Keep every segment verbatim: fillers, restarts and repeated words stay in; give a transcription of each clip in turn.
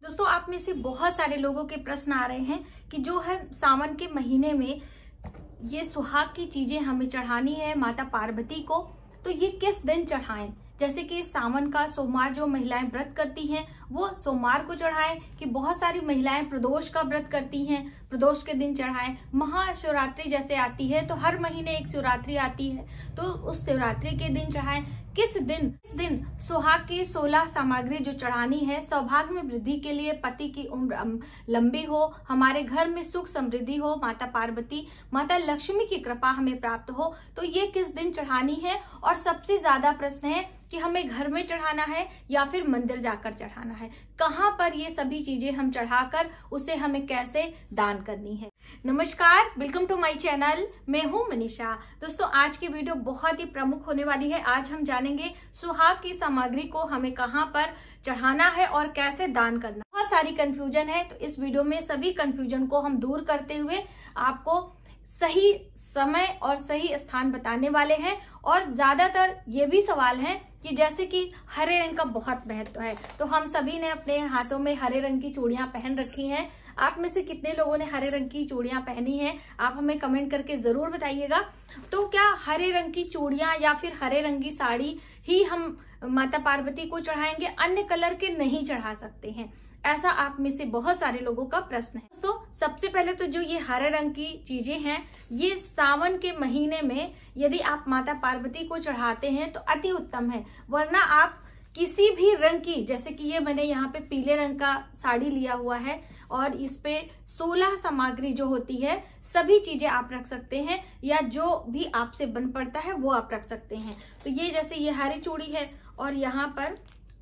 दोस्तों, आप में से बहुत सारे लोगों के प्रश्न आ रहे हैं कि जो है सावन के महीने में ये सुहाग की चीजें हमें चढ़ानी है माता पार्वती को, तो ये किस दिन चढ़ाएं। जैसे कि सावन का सोमवार जो महिलाएं व्रत करती हैं वो सोमवार को चढ़ाएं, कि बहुत सारी महिलाएं प्रदोष का व्रत करती हैं, प्रदोष के दिन चढ़ाएं। महाशिवरात्रि जैसे आती है तो हर महीने एक शिवरात्रि आती है, तो उस शिवरात्रि के दिन चढ़ाएं। किस दिन किस दिन सुहाग की सोलह सामग्री जो चढ़ानी है, सौभाग्य में वृद्धि के लिए, पति की उम्र लंबी हो, हमारे घर में सुख समृद्धि हो, माता पार्वती माता लक्ष्मी की कृपा हमें प्राप्त हो, तो ये किस दिन चढ़ानी है। और सबसे ज्यादा प्रश्न है कि हमें घर में चढ़ाना है या फिर मंदिर जाकर चढ़ाना है, कहाँ पर ये सभी चीजें हम चढ़ाकर उसे हमें कैसे दान करनी है। नमस्कार, वेलकम टू माय चैनल, मैं हूँ मनीषा। दोस्तों, आज की वीडियो बहुत ही प्रमुख होने वाली है। आज हम जानेंगे सुहाग की सामग्री को हमें कहाँ पर चढ़ाना है और कैसे दान करना। बहुत सारी कंफ्यूजन है, तो इस वीडियो में सभी कंफ्यूजन को हम दूर करते हुए आपको सही समय और सही स्थान बताने वाले हैं। और ज्यादातर ये भी सवाल है कि जैसे कि हरे रंग का बहुत महत्व है, तो हम सभी ने अपने हाथों में हरे रंग की चूड़ियां पहन रखी हैं। आप में से कितने लोगों ने हरे रंग की चूड़ियां पहनी हैं, आप हमें कमेंट करके जरूर बताइएगा। तो क्या हरे रंग की चूड़ियां या फिर हरे रंग की साड़ी ही हम माता पार्वती को चढ़ाएंगे, अन्य कलर के नहीं चढ़ा सकते हैं? ऐसा आप में से बहुत सारे लोगों का प्रश्न है। दोस्तों, सबसे पहले तो जो ये हरे रंग की चीजें हैं, ये सावन के महीने में यदि आप माता पार्वती को चढ़ाते हैं तो अति उत्तम है। वरना आप किसी भी रंग की, जैसे कि ये मैंने यहाँ पे पीले रंग का साड़ी लिया हुआ है और इस पे सोलह सामग्री जो होती है सभी चीजें आप रख सकते हैं, या जो भी आपसे बन पड़ता है वो आप रख सकते हैं। तो ये जैसे ये हरी चूड़ी है और यहाँ पर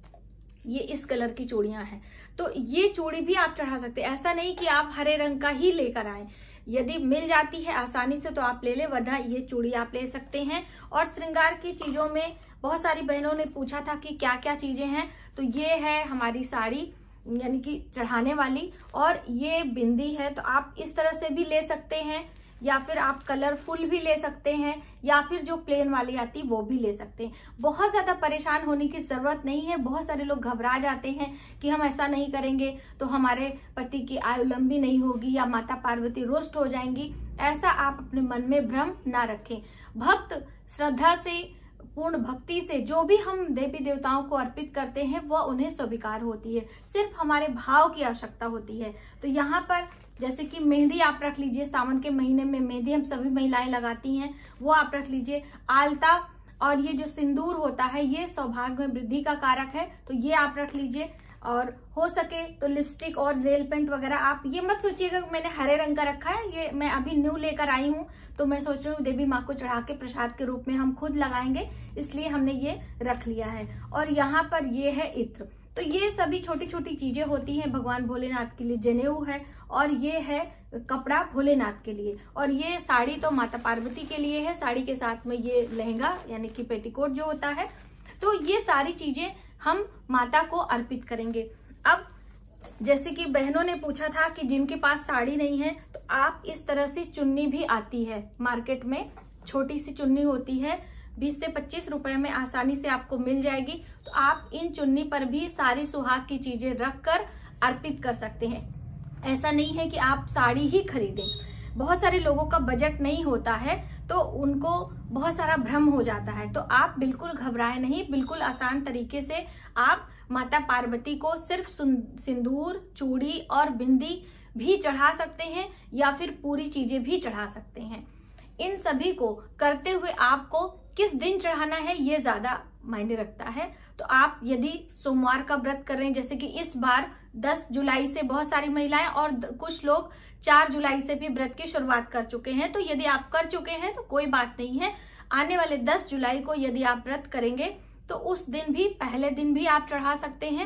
ये इस कलर की चूड़ियां हैं, तो ये चूड़ी भी आप चढ़ा सकते हैं। ऐसा नहीं कि आप हरे रंग का ही लेकर आए, यदि मिल जाती है आसानी से तो आप ले ले, वरना ये चूड़ी आप ले सकते हैं। और श्रृंगार की चीजों में बहुत सारी बहनों ने पूछा था कि क्या क्या चीजें हैं, तो ये है हमारी साड़ी यानी कि चढ़ाने वाली, और ये बिंदी है, तो आप इस तरह से भी ले सकते हैं, या फिर आप कलरफुल भी ले सकते हैं, या फिर जो प्लेन वाली आती वो भी ले सकते हैं। बहुत ज्यादा परेशान होने की जरूरत नहीं है। बहुत सारे लोग घबरा जाते हैं कि हम ऐसा नहीं करेंगे तो हमारे पति की आयु लंबी नहीं होगी या माता पार्वती रुष्ट हो जाएंगी। ऐसा आप अपने मन में भ्रम ना रखें। भक्त श्रद्धा से, पूर्ण भक्ति से जो भी हम देवी देवताओं को अर्पित करते हैं वह उन्हें स्वीकार होती है। सिर्फ हमारे भाव की आवश्यकता होती है। तो यहाँ पर जैसे कि मेहंदी आप रख लीजिए, सावन के महीने में मेहंदी हम सभी महिलाएं लगाती हैं, वो आप रख लीजिए। आलता और ये जो सिंदूर होता है ये सौभाग्य में वृद्धि का कारक है, तो ये आप रख लीजिए। और हो सके तो लिपस्टिक और नेल पेंट वगैरह आप ये मत सोचिएगा मैंने हरे रंग का रखा है, ये मैं अभी न्यू लेकर आई हूँ तो मैं सोच रही हूँ देवी माँ को चढ़ा के प्रसाद के रूप में हम खुद लगाएंगे, इसलिए हमने ये रख लिया है। और यहाँ पर ये है इत्र। तो ये सभी छोटी छोटी चीजें होती हैं भगवान भोलेनाथ के लिए। जनेऊ है और ये है कपड़ा भोलेनाथ के लिए, और ये साड़ी तो माता पार्वती के लिए है। साड़ी के साथ में ये लहंगा यानी कि पेटीकोट जो होता है, तो ये सारी चीजें हम माता को अर्पित करेंगे। अब जैसे कि बहनों ने पूछा था कि जिनके पास साड़ी नहीं है, तो आप इस तरह से चुन्नी भी आती है मार्केट में, छोटी सी चुन्नी होती है, बीस से पच्चीस रुपए में आसानी से आपको मिल जाएगी। तो आप इन चुन्नी पर भी सारी सुहाग की चीजें रखकर अर्पित कर सकते हैं। ऐसा नहीं है कि आप साड़ी ही खरीदें। बहुत सारे लोगों का बजट नहीं होता है तो उनको बहुत सारा भ्रम हो जाता है, तो आप बिल्कुल घबराएं नहीं। बिल्कुल आसान तरीके से आप माता पार्वती को सिर्फ सिंदूर, चूड़ी और बिंदी भी चढ़ा सकते हैं, या फिर पूरी चीजें भी चढ़ा सकते हैं। इन सभी को करते हुए आपको किस दिन चढ़ाना है ये ज्यादा मायने रखता है। तो आप यदि सोमवार का व्रत कर रहे हैं, जैसे कि इस बार दस जुलाई से बहुत सारी महिलाएं और कुछ लोग चार जुलाई से भी व्रत की शुरुआत कर चुके हैं, तो यदि आप कर चुके हैं तो कोई बात नहीं है। आने वाले दस जुलाई को यदि आप व्रत करेंगे तो उस दिन भी, पहले दिन भी आप चढ़ा सकते हैं,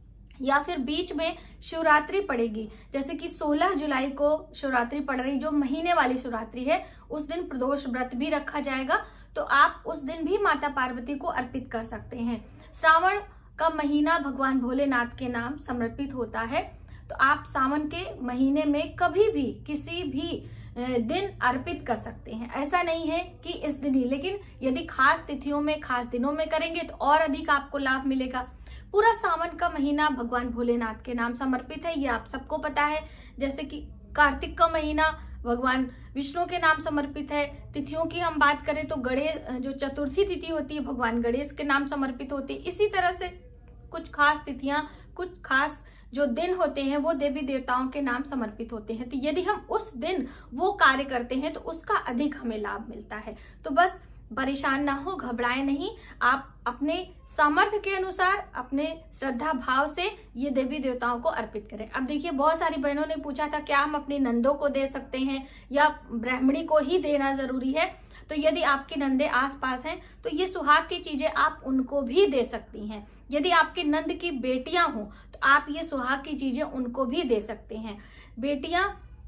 या फिर बीच में शिवरात्रि पड़ेगी, जैसे कि सोलह जुलाई को शिवरात्रि पड़ रही, जो महीने वाली शिवरात्रि है, उस दिन प्रदोष व्रत भी रखा जाएगा, तो आप उस दिन भी माता पार्वती को अर्पित कर सकते हैं। श्रावण का महीना भगवान भोलेनाथ के नाम समर्पित होता है, तो आप सावन के महीने में कभी भी किसी भी दिन अर्पित कर सकते हैं। ऐसा नहीं है कि इस दिन ही, लेकिन यदि खास तिथियों में, खास दिनों में करेंगे तो और अधिक आपको लाभ मिलेगा। पूरा सावन का महीना भगवान भोलेनाथ के नाम समर्पित है, ये आप सबको पता है। जैसे कि कार्तिक का महीना भगवान विष्णु के नाम समर्पित है। तिथियों की हम बात करें तो गणेश, जो चतुर्थी तिथि होती है भगवान गणेश के नाम समर्पित होती है। इसी तरह से कुछ खास तिथियां, कुछ खास जो दिन होते हैं वो देवी देवताओं के नाम समर्पित होते हैं। तो यदि हम उस दिन वो कार्य करते हैं तो उसका अधिक हमें लाभ मिलता है। तो बस परेशान ना हो, घबराए नहीं, आप अपने सामर्थ्य के अनुसार अपने श्रद्धा भाव से ये देवी देवताओं को अर्पित करें। अब देखिए, बहुत सारी बहनों ने पूछा था क्या हम अपनी नंदों को दे सकते हैं या ब्राह्मणी को ही देना जरूरी है। तो यदि आपकी नंदे आसपास हैं तो ये सुहाग की चीजें आप उनको भी दे सकती हैं। यदि आपकी नंद की बेटियां हो तो आप ये सुहाग की चीजें उनको भी दे सकते हैं। बेटियां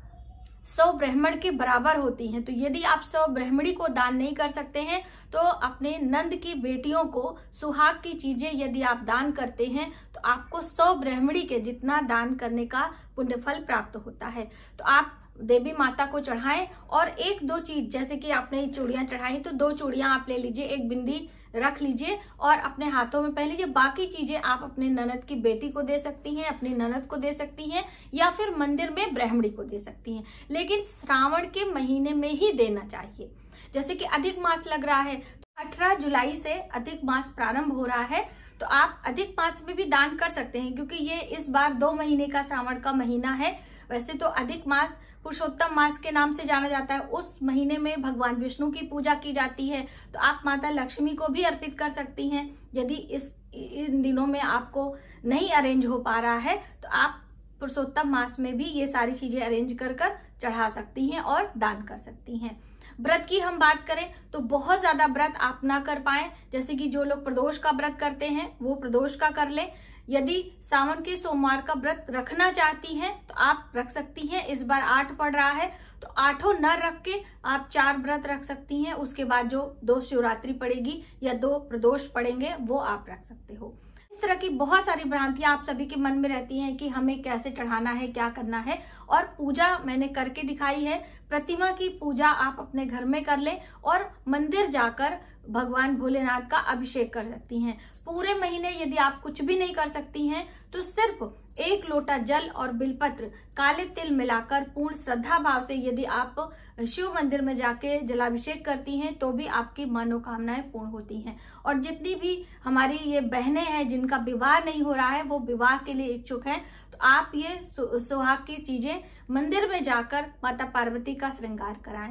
सौ ब्राह्मण के बराबर होती हैं, तो यदि आप सौ ब्राह्मणी को दान नहीं कर सकते हैं तो अपने नंद की बेटियों को सुहाग की चीजें यदि आप दान करते हैं तो आपको सौ ब्राह्मणी के जितना दान करने का पुण्यफल प्राप्त होता है। तो आप देवी माता को चढ़ाएं और एक दो चीज, जैसे कि आपने चूड़ियां चढ़ाई तो दो चूड़ियां आप ले लीजिए, एक बिंदी रख लीजिए और अपने हाथों में पहन लीजिए। बाकी चीजें आप अपने ननद की बेटी को दे सकती हैं, अपनी ननद को दे सकती हैं या फिर मंदिर में ब्राह्मणी को दे सकती हैं, लेकिन श्रावण के महीने में ही देना चाहिए। जैसे कि अधिक मास लग रहा है, तो अठारह जुलाई से अधिक मास प्रारंभ हो रहा है, तो आप अधिक मास में भी दान कर सकते हैं, क्योंकि ये इस बार दो महीने का श्रावण का महीना है। वैसे तो अधिक मास पुरुषोत्तम मास के नाम से जाना जाता है, उस महीने में भगवान विष्णु की पूजा की जाती है, तो आप माता लक्ष्मी को भी अर्पित कर सकती हैं। यदि इस इन दिनों में आपको नहीं अरेंज हो पा रहा है तो आप पुरुषोत्तम मास में भी ये सारी चीजें अरेंज कर कर चढ़ा सकती हैं और दान कर सकती हैं। व्रत की हम बात करें तो बहुत ज्यादा व्रत आप ना कर पाए, जैसे कि जो लोग प्रदोष का व्रत करते हैं वो प्रदोष का कर ले। यदि सावन के सोमवार का व्रत रखना चाहती हैं तो आप रख सकती हैं। इस बार आठ पड़ रहा है तो आठों न रख के आप चार व्रत रख सकती हैं। उसके बाद जो दो शिवरात्रि पड़ेगी या दो प्रदोष पड़ेंगे वो आप रख सकते हो। इस तरह की बहुत सारी भ्रांतियां आप सभी के मन में रहती हैं कि हमें कैसे चढ़ाना है, क्या करना है, और पूजा मैंने करके दिखाई है। प्रतिमा की पूजा आप अपने घर में कर लें और मंदिर जाकर भगवान भोलेनाथ का अभिषेक कर सकती हैं। पूरे महीने यदि आप कुछ भी नहीं कर सकती हैं तो सिर्फ एक लोटा जल और बिलपत्र, काले तिल मिलाकर पूर्ण श्रद्धा भाव से यदि आप शिव मंदिर में जाके जलाभिषेक करती हैं तो भी आपकी मनोकामनाएं पूर्ण होती हैं। और जितनी भी हमारी ये बहनें हैं जिनका विवाह नहीं हो रहा है, वो विवाह के लिए इच्छुक हैं, तो आप ये सुहाग की चीजें मंदिर में जाकर माता पार्वती का श्रृंगार कराएं।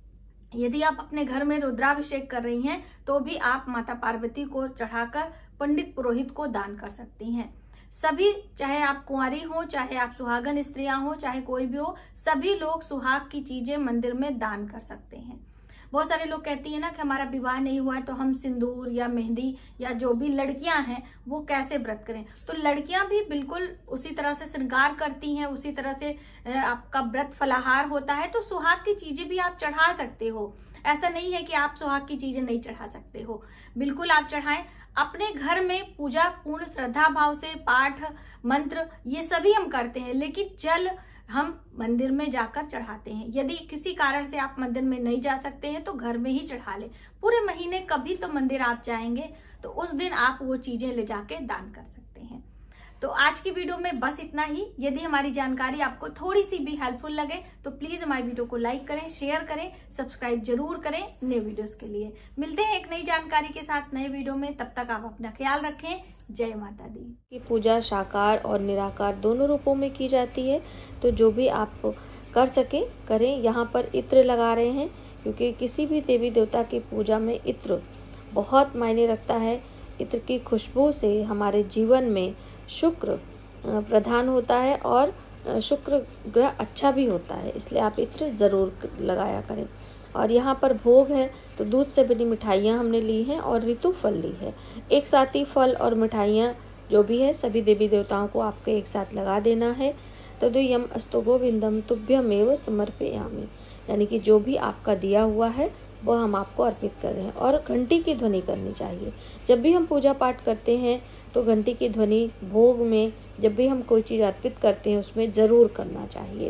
यदि आप अपने घर में रुद्राभिषेक कर रही हैं तो भी आप माता पार्वती को चढ़ाकर पंडित पुरोहित को दान कर सकती हैं। सभी, चाहे आप कुंवारी हो, चाहे आप सुहागन स्त्रियां हो, चाहे कोई भी हो, सभी लोग सुहाग की चीजें मंदिर में दान कर सकते हैं। बहुत सारे लोग कहती है ना कि हमारा विवाह नहीं हुआ है तो हम सिंदूर या मेहंदी या जो भी लड़कियां हैं वो कैसे व्रत करें। तो लड़कियां भी बिल्कुल उसी तरह से श्रृंगार करती हैं, उसी तरह से आपका व्रत फलाहार होता है, तो सुहाग की चीजें भी आप चढ़ा सकते हो। ऐसा नहीं है कि आप सुहाग की चीजें नहीं चढ़ा सकते हो, बिल्कुल आप चढ़ाएं। अपने घर में पूजा पूर्ण श्रद्धा भाव से, पाठ मंत्र ये सभी हम करते हैं, लेकिन जल हम मंदिर में जाकर चढ़ाते हैं। यदि किसी कारण से आप मंदिर में नहीं जा सकते हैं तो घर में ही चढ़ा ले। पूरे महीने कभी तो मंदिर आप जाएंगे तो उस दिन आप वो चीजें ले जाके दान कर सकते हैं। तो आज की वीडियो में बस इतना ही। यदि हमारी जानकारी आपको थोड़ी सी भी हेल्पफुल लगे तो प्लीज हमारी वीडियो को लाइक करें, शेयर करें, सब्सक्राइब जरूर करें नए वीडियोस के लिए। मिलते हैं एक नई जानकारी के साथ नए वीडियो में, तब तक आप अपना ख्याल रखें। जय माता दी। की पूजा साकार और निराकार दोनों रूपों में की जाती है, तो जो भी आप कर सके करें। यहाँ पर इत्र लगा रहे हैं क्योंकि किसी भी देवी देवता की पूजा में इत्र बहुत मायने रखता है। इत्र की खुशबू से हमारे जीवन में शुक्र प्रधान होता है और शुक्र ग्रह अच्छा भी होता है, इसलिए आप इत्र ज़रूर लगाया करें। और यहाँ पर भोग है तो दूध से बनी मिठाइयाँ हमने ली हैं और ऋतु फल ली है। एक साथ ही फल और मिठाइयाँ जो भी है सभी देवी देवताओं को आपको एक साथ लगा देना है। तदुयम अस्तु गोविंदम तुभ्यमेव समर्पयामि, यानी कि जो भी आपका दिया हुआ है वो हम आपको अर्पित कर रहे हैं। और घंटी की ध्वनि करनी चाहिए जब भी हम पूजा पाठ करते हैं, तो घंटी की ध्वनि भोग में जब भी हम कोई चीज़ अर्पित करते हैं उसमें ज़रूर करना चाहिए।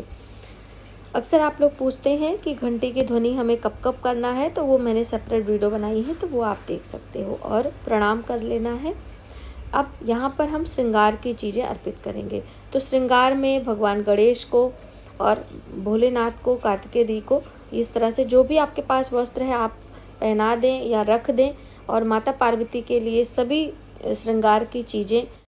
अक्सर आप लोग पूछते हैं कि घंटी की ध्वनि हमें कब कब करना है, तो वो मैंने सेपरेट वीडियो बनाई है, तो वो आप देख सकते हो। और प्रणाम कर लेना है। अब यहाँ पर हम श्रृंगार की चीज़ें अर्पित करेंगे। तो श्रृंगार में भगवान गणेश को और भोलेनाथ को, कार्तिकेय दी को इस तरह से जो भी आपके पास वस्त्र है आप पहना दें या रख दें। और माता पार्वती के लिए सभी श्रृंगार की चीज़ें